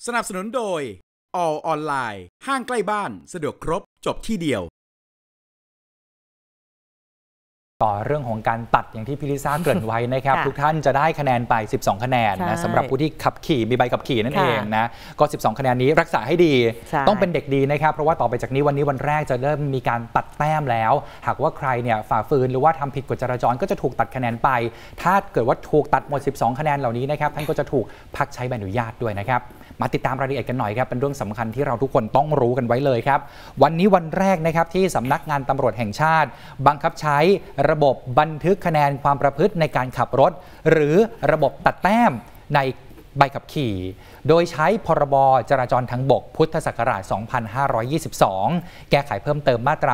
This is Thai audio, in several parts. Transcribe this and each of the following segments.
สนับสนุนโดย All ออนไลน์ห้างใกล้บ้านสะดวกครบจบที่เดียวต่อเรื่องของการตัดอย่างที่พี่ลิซ่าเกริ่นไว้นะครับ ทุกท่านจะได้คะแนนไป12คะแนนนะสำหรับผู้ที่ขับขี่มีใบขับขี่นั่นเองนะก็12คะแนนนี้รักษาให้ดีต้องเป็นเด็กดีนะครับเพราะว่าต่อไปจากนี้วันนี้วันแรกจะเริ่มมีการตัดแต้มแล้วหากว่าใครเนี่ยฝ่าฝืนหรือว่าทำผิดกฎจราจรก็จะถูกตัดคะแนนไปถ้าเกิดว่าถูกตัดหมด12คะแนนเหล่านี้นะครับท่านก็จะถูกพักใช้ใบอนุญาตด้วยนะครับมาติดตามรายละเอียดกันหน่อยครับเป็นเรื่องสำคัญที่เราทุกคนต้องรู้กันไว้เลยครับวันนี้วันแรกนะครับที่สำนักงานตำรวจแห่งชาติบังคับใช้ระบบบันทึกคะแนนความประพฤติในการขับรถหรือระบบตัดแต้มในใบขับขี่โดยใช้พรบจราจรทางบกพุทธศักราช 2522 แก้ไขเพิ่มเติมมาตรา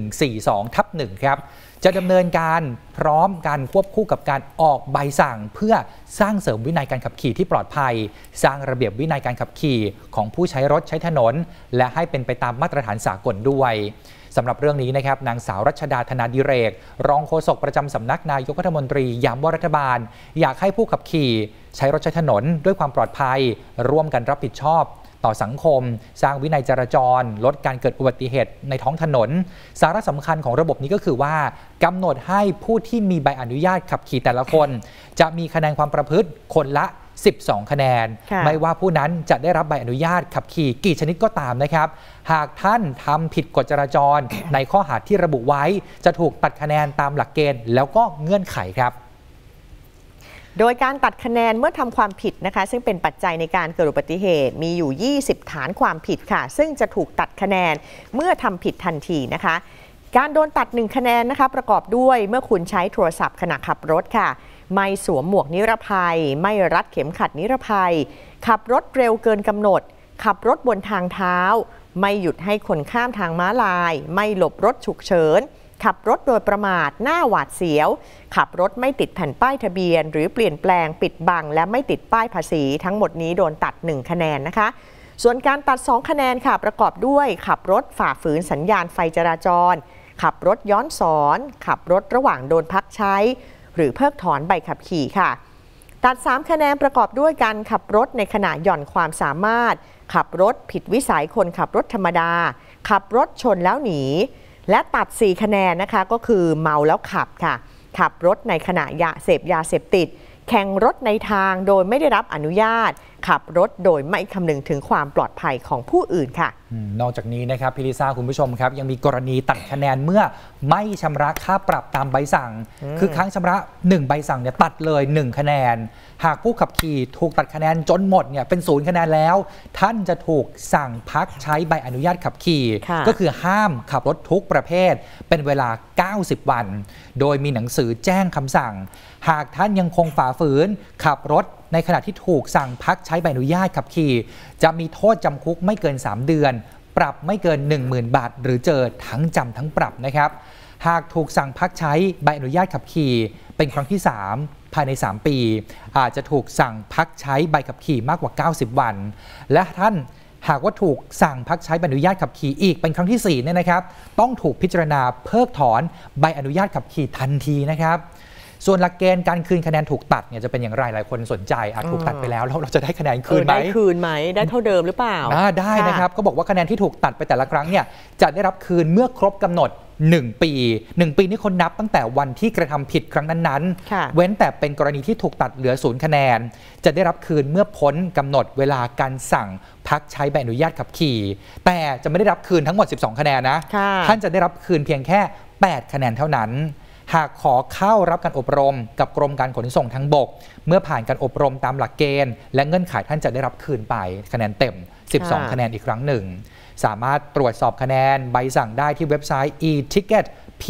142/1 ครับจะดำเนินการพร้อมกันควบคู่กับการออกใบสั่งเพื่อสร้างเสริมวินัยการขับขี่ที่ปลอดภัยสร้างระเบียบวินัยการขับขี่ของผู้ใช้รถใช้ถนนและให้เป็นไปตามมาตรฐานสากลด้วยสำหรับเรื่องนี้นะครับนางสาวรัชดาธนาดิเรกรองโฆษกประจำสำนักนายกรัฐมนตรีย้ำว่ารัฐบาลอยากให้ผู้ขับขี่ใช้รถใช้ถนนด้วยความปลอดภัยร่วมกันรับผิดชอบต่อสังคมสร้างวินัยจราจรลดการเกิดอุบัติเหตุในท้องถนนสาระสำคัญของระบบนี้ก็คือว่ากำหนดให้ผู้ที่มีใบอนุญาตขับขี่แต่ละคนจะมีคะแนนความประพฤติคนละ12 คะแนนไม่ว่าผู้นั้นจะได้รับใบอนุญาตขับขี่กี่ชนิดก็ตามนะครับหากท่านทำผิดกฎจราจรในข้อหาที่ระบุไว้จะถูกตัดคะแนนตามหลักเกณฑ์แล้วก็เงื่อนไขครับโดยการตัดคะแนนเมื่อทำความผิดนะคะซึ่งเป็นปัจจัยในการเกิดอุบัติเหตุมีอยู่20ฐานความผิดค่ะซึ่งจะถูกตัดคะแนนเมื่อทำผิดทันทีนะคะการโดนตัด1คะแนนนะคะประกอบด้วยเมื่อคุณใช้โทรศัพท์ขณะขับรถค่ะไม่สวมหมวกนิรภัยไม่รัดเข็มขัดนิรภัยขับรถเร็วเกินกำหนดขับรถบนทางเท้าไม่หยุดให้คนข้ามทางม้าลายไม่หลบรถฉุกเฉินขับรถโดยประมาทหน้าหวาดเสียวขับรถไม่ติดแผ่นป้ายทะเบียนหรือเปลี่ยนแปลงปิดบังและไม่ติดป้ายภาษีทั้งหมดนี้โดนตัด1คะแนนนะคะส่วนการตัด2คะแนนค่ะประกอบด้วยขับรถฝ่าฝืนสัญญาณไฟจราจรขับรถย้อนสอนขับรถระหว่างโดนพักใช้หรือเพิกถอนใบขับขี่ค่ะตัด3คะแนนประกอบด้วยการขับรถในขณะหย่อนความสามารถขับรถผิดวิสัยคนขับรถธรรมดาขับรถชนแล้วหนีและตัด4คะแนนนะคะก็คือเมาแล้วขับค่ะขับรถในขณะเสพยาเสพติดแข่งรถในทางโดยไม่ได้รับอนุญาตขับรถโดยไม่คำนึงถึงความปลอดภัยของผู้อื่นค่ะนอกจากนี้นะครับพี่ลิซ่าคุณผู้ชมครับยังมีกรณีตัดคะแนนเมื่อไม่ชำระค่าปรับตามใบสั่งคือค้างชำระ1ใบสั่งเนี่ยตัดเลย1คะแนนหากผู้ขับขี่ถูกตัดคะแนนจนหมดเนี่ยเป็น0คะแนนแล้วท่านจะถูกสั่งพักใช้ใบอนุญาตขับขี่ก็คือห้ามขับรถทุกประเภทเป็นเวลา90วันโดยมีหนังสือแจ้งคำสั่งหากท่านยังคงฝ่าฝืนขับรถในขณะที่ถูกสั่งพักใช้ใบอนุญาตขับขี่จะมีโทษจำคุกไม่เกิน3เดือนปรับไม่เกิน 10,000 บาทหรือเจอทั้งจำทั้งปรับนะครับหากถูกสั่งพักใช้ใบอนุญาตขับขี่เป็นครั้งที่3ภายใน3ปีอาจจะถูกสั่งพักใช้ใบขับขี่มากกว่า90วันและท่านหากว่าถูกสั่งพักใช้ใบอนุญาตขับขี่อีกเป็นครั้งที่4เนี่ยนะครับต้องถูกพิจารณาเพิกถอนใบอนุญาตขับขี่ทันทีนะครับส่วนหลักเกณฑ์การคืนคะแนนถูกตัดเนี่ยจะเป็นอย่างไรหลายคนสนใจถูกตัดไปแล้วเราจะได้คะแนนคืนไหมได้คืนไหมได้เท่าเดิมหรือเปล่าได้นะครับก็บอกว่าคะแนนที่ถูกตัดไปแต่ละครั้งเนี่ยจะได้รับคืนเมื่อครบกำหนด1 ปี1 ปีนี้คนนับตั้งแต่วันที่กระทำผิดครั้งนั้นๆเว้นแต่เป็นกรณีที่ถูกตัดเหลือ0คะแนนจะได้รับคืนเมื่อพ้นกำหนดเวลาการสั่งพักใช้ใบอนุญาตขับขี่แต่จะไม่ได้รับคืนทั้งหมด12คะแนนนะท่านจะได้รับคืนเพียงแค่8คะแนนเท่านั้นหากขอเข้ารับการอบรมกับกรมการขนส่งทางบกเมื่อผ่านการอบรมตามหลักเกณฑ์และเงื่อนไขท่านจะได้รับคืนไปคะแนนเต็ม12คะแนนอีกครั้งหนึ่งสามารถตรวจสอบคะแนนใบสั่งได้ที่เว็บไซต์ e-ticket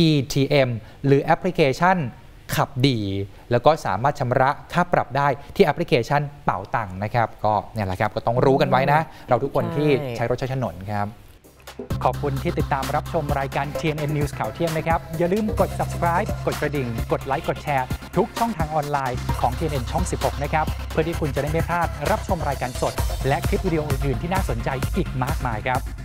PTM หรือแอปพลิเคชันขับดีแล้วก็สามารถชำระค่าปรับได้ที่แอปพลิเคชันเป๋าตังค์นะครับก็เนี่ยแหละครับก็ต้องรู้กันไว้นะเราทุกคนที่ใช้รถใช้ถนนครับขอบคุณที่ติดตามรับชมรายการ TNN News ข่าวเที่ยงนะครับอย่าลืมกด subscribe กดกระดิ่งกดไลค์กดแชร์ทุกช่องทางออนไลน์ของ TNN ช่อง 16 นะครับเพื่อที่คุณจะได้ไม่พลาดรับชมรายการสดและคลิปวิดีโออื่นๆที่น่าสนใจอีกมากมายครับ